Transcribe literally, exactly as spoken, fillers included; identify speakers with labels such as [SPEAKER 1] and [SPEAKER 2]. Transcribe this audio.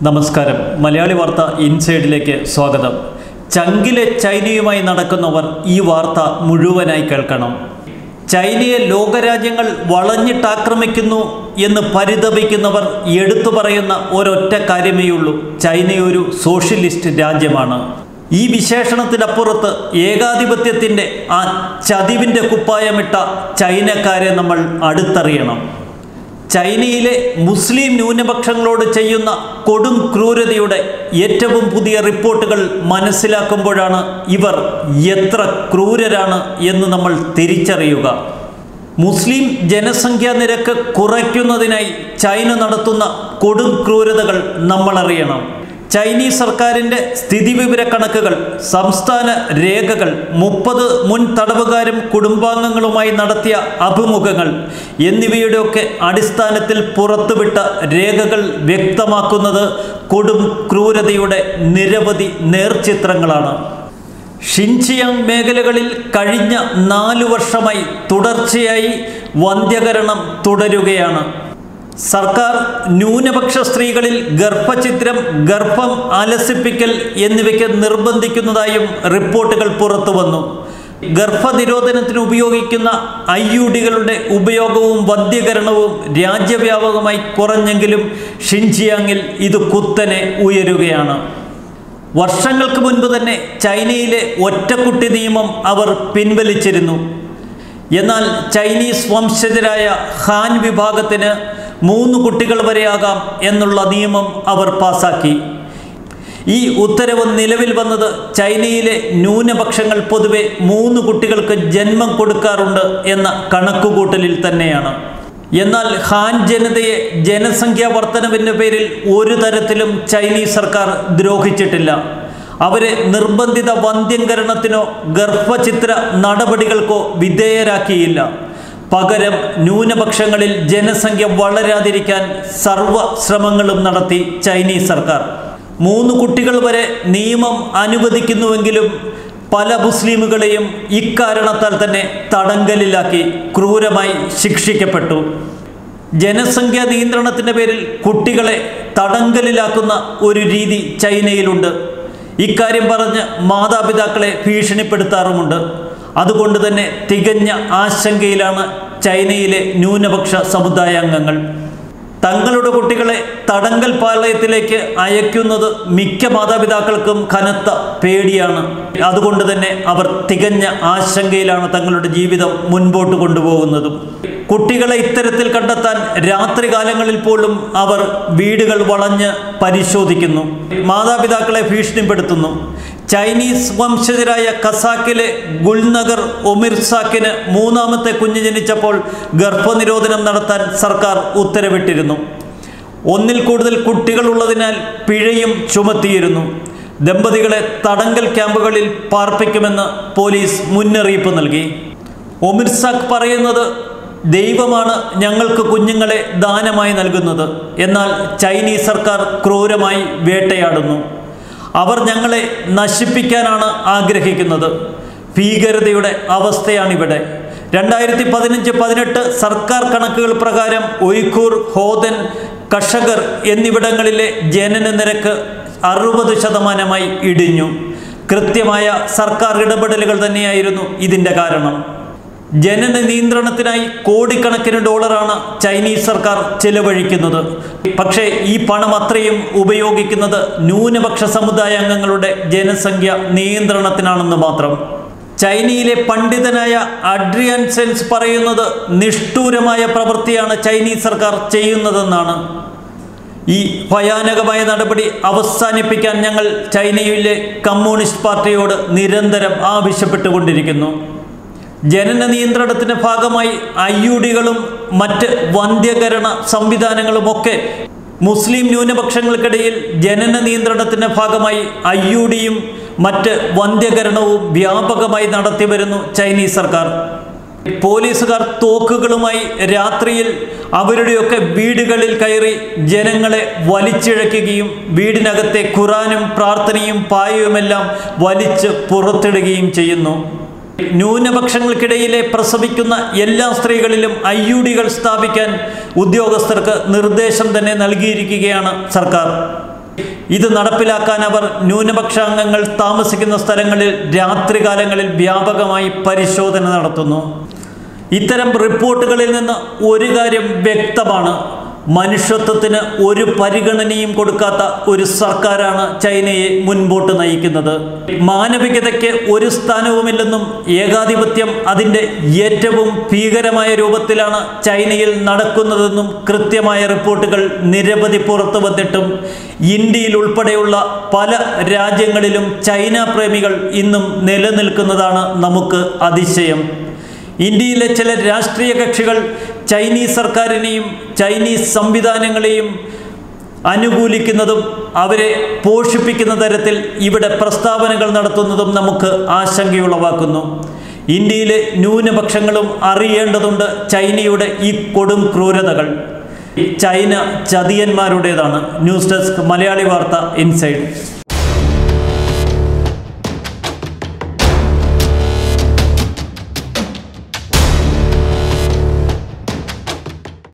[SPEAKER 1] നമസ്കാരം. മലയാളി വാർത്ത ഇൻസൈഡിലേക്ക് സ്വാഗതം. ചങ്കിലെ ചൈനയുമായി നടക്കുന്നവർ ഈ വാർത്ത മുഴുവനായി കേൾക്കണം. ചൈനയെ ലോകരാജ്യങ്ങൾ വളഞ്ഞിട്ടാക്രമിക്കുന്നു എന്ന് പരിതപിക്കുന്നവർ എടുത്തു പറയുന്ന ഒരൊറ്റ കാര്യമേയുള്ളൂ: ചൈനയൊരു സോഷ്യലിസ്റ്റ് രാജ്യമാണ്. ഈ വിശേഷണത്തിനപ്പുറത്ത് ഏകാധിപത്യത്തിൻ്റെ ആ ചതിവിൻ്റെ കുപ്പായമിട്ട ചൈനക്കാരെ നമ്മൾ അടുത്തറിയണം. ചൈനയിലെ മുസ്ലിം ന്യൂനപക്ഷങ്ങളോട് ചെയ്യുന്ന കൊടും ക്രൂരതയുടെ ഏറ്റവും പുതിയ റിപ്പോർട്ടുകൾ മനസ്സിലാക്കുമ്പോഴാണ് ഇവർ എത്ര ക്രൂരരാണ് എന്ന് നമ്മൾ തിരിച്ചറിയുക. മുസ്ലിം ജനസംഖ്യാ നിരക്ക് കുറയ്ക്കുന്നതിനായി ചൈന നടത്തുന്ന കൊടും ക്രൂരതകൾ നമ്മളറിയണം. ചൈനീസ് സർക്കാരിൻ്റെ സ്ഥിതിവിവര കണക്കുകൾ, സംസ്ഥാന രേഖകൾ, മുപ്പത് മുൻ തടവുകാരും കുടുംബാംഗങ്ങളുമായി നടത്തിയ അഭിമുഖങ്ങൾ എന്നിവയുടെയൊക്കെ അടിസ്ഥാനത്തിൽ പുറത്തുവിട്ട രേഖകൾ വ്യക്തമാക്കുന്നത് കൊടും ക്രൂരതയുടെ നിരവധി നേർചിത്രങ്ങളാണ്. ഷിൻജിയാങ് മേഖലകളിൽ കഴിഞ്ഞ നാലു വർഷമായി തുടർച്ചയായി വന്ധ്യകരണം തുടരുകയാണ്. സർക്കാർ ന്യൂനപക്ഷ സ്ത്രീകളിൽ ഗർഭഛിദ്രം, ഗർഭം അലസിപ്പിക്കൽ എന്നിവയ്ക്ക് നിർബന്ധിക്കുന്നതായും റിപ്പോർട്ടുകൾ പുറത്തു വന്നു. ഗർഭനിരോധനത്തിന് ഉപയോഗിക്കുന്ന ഐ യു ഡികളുടെ ഉപയോഗവും വന്ധ്യകരണവും രാജ്യവ്യാപകമായി കുറഞ്ഞെങ്കിലും ഷിൻജിയാങ്ങിൽ ഇത് കുത്തനെ ഉയരുകയാണ്. വർഷങ്ങൾക്ക് മുൻപ് തന്നെ ചൈനയിലെ ഒറ്റക്കുട്ടി നിയമം അവർ പിൻവലിച്ചിരുന്നു. എന്നാൽ ചൈനീസ് വംശജരായ ഹാൻ വിഭാഗത്തിന് മൂന്ന് കുട്ടികൾ വരെയാകാം എന്നുള്ള നിയമം അവർ പാസാക്കി. ഈ ഉത്തരവ് നിലവിൽ വന്നത് ചൈനയിലെ ന്യൂനപക്ഷങ്ങൾ പൊതുവെ മൂന്ന് കുട്ടികൾക്ക് ജന്മം കൊടുക്കാറുണ്ട് എന്ന കണക്കുകൂട്ടലിൽ തന്നെയാണ്. എന്നാൽ ഹാൻ ജനതയെ ജനസംഖ്യാ വർധനവിൻ്റെ പേരിൽ ഒരു തരത്തിലും ചൈനീസ് സർക്കാർ ദ്രോഹിച്ചിട്ടില്ല. അവരെ നിർബന്ധിത വന്ധ്യംകരണത്തിനോ ഗർഭഛിദ്ര നടപടികൾക്കോ വിധേയരാക്കിയില്ല. പകരം ന്യൂനപക്ഷങ്ങളിൽ ജനസംഖ്യ വളരാതിരിക്കാൻ സർവ്വ ശ്രമങ്ങളും നടത്തി ചൈനീസ് സർക്കാർ. മൂന്ന് കുട്ടികൾ വരെ നിയമം അനുവദിക്കുന്നുവെങ്കിലും പല മുസ്ലിമുകളെയും ഇക്കാരണത്താൽ തന്നെ തടങ്കലിലാക്കി ക്രൂരമായി ശിക്ഷിക്കപ്പെട്ടു. ജനസംഖ്യാ നിയന്ത്രണത്തിൻ്റെ പേരിൽ കുട്ടികളെ തടങ്കലിലാക്കുന്ന ഒരു രീതി ചൈനയിലുണ്ട്. ഇക്കാര്യം പറഞ്ഞ് മാതാപിതാക്കളെ ഭീഷണിപ്പെടുത്താറുമുണ്ട്. അതുകൊണ്ട് തന്നെ തികഞ്ഞ ആശങ്കയിലാണ് ചൈനയിലെ ന്യൂനപക്ഷ സമുദായാംഗങ്ങൾ. തങ്ങളുടെ കുട്ടികളെ തടങ്കൽ പാളയത്തിലേക്ക് അയക്കുന്നത് മിക്ക മാതാപിതാക്കൾക്കും കനത്ത പേടിയാണ്. അതുകൊണ്ട് തന്നെ അവർ തികഞ്ഞ ആശങ്കയിലാണ് തങ്ങളുടെ ജീവിതം മുൻപോട്ട് കൊണ്ടുപോകുന്നതും. കുട്ടികളെ ഇത്തരത്തിൽ കണ്ടെത്താൻ രാത്രികാലങ്ങളിൽ പോലും അവർ വീടുകൾ വളഞ്ഞ് പരിശോധിക്കുന്നു, മാതാപിതാക്കളെ ഭീഷണിപ്പെടുത്തുന്നു. ചൈനീസ് വംശജരായ കസാക്കിലെ ഗുൽനഗർ ഒമിർസാക്കിന് മൂന്നാമത്തെ കുഞ്ഞ് ജനിച്ചപ്പോൾ ഗർഭനിരോധനം നടത്താൻ സർക്കാർ ഉത്തരവിട്ടിരുന്നു. ഒന്നിൽ കൂടുതൽ കുട്ടികളുള്ളതിനാൽ പിഴയും ചുമത്തിയിരുന്നു. ദമ്പതികളെ തടങ്കൽ ക്യാമ്പുകളിൽ പാർപ്പിക്കുമെന്ന് പോലീസ് മുന്നറിയിപ്പ് നൽകി. ഒമിർസാക്ക് പറയുന്നത്, ദൈവമാണ് ഞങ്ങൾക്ക് കുഞ്ഞുങ്ങളെ ദാനമായി നൽകുന്നത്. എന്നാൽ ചൈനീസ് സർക്കാർ ക്രൂരമായി വേട്ടയാടുന്നു. അവർ ഞങ്ങളെ നശിപ്പിക്കാനാണ് ആഗ്രഹിക്കുന്നത്. ഭീകരതയുടെ അവസ്ഥയാണിവിടെ. രണ്ടായിരത്തി പതിനഞ്ച് പതിനെട്ട് സർക്കാർ കണക്കുകൾ പ്രകാരം ഉയ്ഘൂർ, ഹോദൻ, കഷഗർ എന്നിവിടങ്ങളിലെ ജനന നിരക്ക് അറുപത് ശതമാനമായി ഇടിഞ്ഞു. കൃത്യമായ സർക്കാർ ഇടപെടലുകൾ തന്നെയായിരുന്നു ഇതിൻ്റെ കാരണം. ജനന നിയന്ത്രണത്തിനായി കോടിക്കണക്കിന് ഡോളറാണ് ചൈനീസ് സർക്കാർ ചെലവഴിക്കുന്നത്. പക്ഷേ ഈ പണം അത്രയും ഉപയോഗിക്കുന്നത് ന്യൂനപക്ഷ സമുദായാംഗങ്ങളുടെ ജനസംഖ്യ നിയന്ത്രണത്തിനാണെന്ന് മാത്രം. ചൈനയിലെ പണ്ഡിതനായ അഡ്രിയൻ സെൻസ് പറയുന്നത്, നിഷ്ഠൂരമായ പ്രവൃത്തിയാണ് ചൈനീസ് സർക്കാർ ചെയ്യുന്നതെന്നാണ്. ഈ ഭയാനകമായ നടപടി അവസാനിപ്പിക്കാൻ ഞങ്ങൾ ചൈനയിലെ കമ്മ്യൂണിസ്റ്റ് പാർട്ടിയോട് നിരന്തരം ആവശ്യപ്പെട്ടുകൊണ്ടിരിക്കുന്നു. ജനന നിയന്ത്രണത്തിൻ്റെ ഭാഗമായി ഐ യു ഡികളും മറ്റ് വന്ധ്യകരണ സംവിധാനങ്ങളുമൊക്കെ മുസ്ലിം ന്യൂനപക്ഷങ്ങൾക്കിടയിൽ ജനന നിയന്ത്രണത്തിൻ്റെ ഭാഗമായി ഐ യു ഡിയും മറ്റ് വന്ധ്യകരണവും വ്യാപകമായി നടത്തി വരുന്നു ചൈനീസ് സർക്കാർ. പോലീസുകാർ തോക്കുകളുമായി രാത്രിയിൽ അവരുടെയൊക്കെ വീടുകളിൽ കയറി ജനങ്ങളെ വലിച്ചിഴയ്ക്കുകയും വീടിനകത്തെ ഖുറാനും പ്രാർത്ഥനയും പായയുമെല്ലാം വലിച്ച് പുറത്തിടുകയും ചെയ്യുന്നു. ന്യൂനപക്ഷങ്ങൾക്കിടയിലെ പ്രസവിക്കുന്ന എല്ലാ സ്ത്രീകളിലും ഐ യു ഡികൾ സ്ഥാപിക്കാൻ ഉദ്യോഗസ്ഥർക്ക് നിർദ്ദേശം തന്നെ നൽകിയിരിക്കുകയാണ് സർക്കാർ. ഇത് നടപ്പിലാക്കാൻ അവർ ന്യൂനപക്ഷാംഗങ്ങൾ താമസിക്കുന്ന സ്ഥലങ്ങളിൽ രാത്രികാലങ്ങളിൽ വ്യാപകമായി പരിശോധന നടത്തുന്നു. ഇത്തരം റിപ്പോർട്ടുകളിൽ നിന്ന് ഒരു കാര്യം വ്യക്തമാണ്: മനുഷ്യത്വത്തിന് ഒരു പരിഗണനയും കൊടുക്കാത്ത ഒരു സർക്കാരാണ് ചൈനയെ മുൻപോട്ട് നയിക്കുന്നത്. മാനവികതയ്ക്ക് ഒരു സ്ഥാനവുമില്ലെന്നും ഏകാധിപത്യം അതിൻ്റെ ഏറ്റവും ഭീകരമായ രൂപത്തിലാണ് ചൈനയിൽ നടക്കുന്നതെന്നും കൃത്യമായ റിപ്പോർട്ടുകൾ നിരവധി പുറത്തു വന്നിട്ടും ഇന്ത്യയിൽ ഉൾപ്പെടെയുള്ള പല രാജ്യങ്ങളിലും ചൈന പ്രേമികൾ ഇന്നും നിലനിൽക്കുന്നതാണ് നമുക്ക് അതിശയം. ഇന്ത്യയിലെ ചില രാഷ്ട്രീയ കക്ഷികൾ ചൈനീസ് സർക്കാരിനെയും ചൈനീസ് സംവിധാനങ്ങളെയും അനുകൂലിക്കുന്നതും അവരെ പോഷിപ്പിക്കുന്ന തരത്തിൽ ഇവിടെ പ്രസ്താവനകൾ നടത്തുന്നതും നമുക്ക് ആശങ്കയുളവാക്കുന്നു. ഇന്ത്യയിലെ ന്യൂനപക്ഷങ്ങളും അറിയേണ്ടതുണ്ട് ചൈനയുടെ ഈ കൊടും ക്രൂരതകൾ. ചൈന ചതിയന്മാരുടേതാണ്. ന്യൂസ് ഡെസ്ക് മലയാളി വാർത്ത ഇൻസൈഡ്.